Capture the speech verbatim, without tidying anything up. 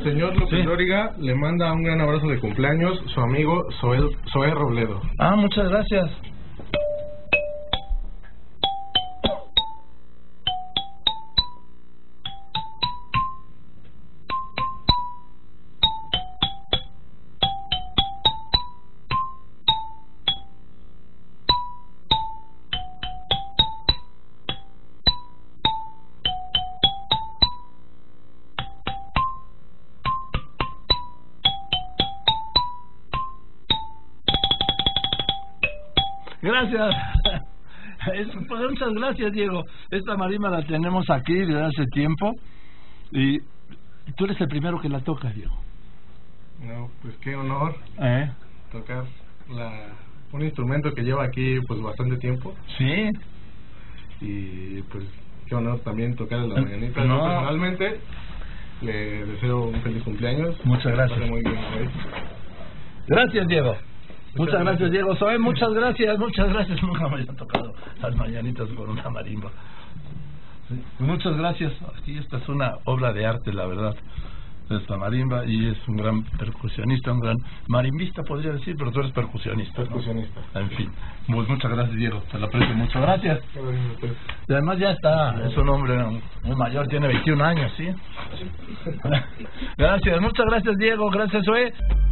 señor López Sí. Dóriga le manda un gran abrazo de cumpleaños su amigo Zoé, Zoé Robledo. Ah, muchas gracias. Gracias. Es, pues, muchas gracias, Diego. Esta marimba la tenemos aquí desde hace tiempo y tú eres el primero que la toca, Diego. No, pues qué honor ¿Eh? tocar la, un instrumento que lleva aquí pues bastante tiempo. Sí. Y pues qué honor también tocar la mañanita. No. Yo personalmente le deseo un feliz cumpleaños. Muchas gracias. Que pase muy bien hoy. Gracias, Diego. Muchas Muchas gracias, gracias. Diego. Soy muchas gracias, muchas gracias. Nunca me habían tocado las mañanitas con una marimba. Sí. Muchas gracias. Aquí esta es una obra de arte, la verdad. Esta marimba, y es un gran percusionista, un gran marimbista, podría decir, pero tú eres percusionista, ¿no? Percusionista. En fin. Pues muchas gracias, Diego. Te lo aprecio mucho. Gracias. Gracias a usted. Y además ya está, es un hombre muy mayor, tiene veintiún años, ¿sí? Gracias, muchas gracias, Diego. Gracias, Zoé.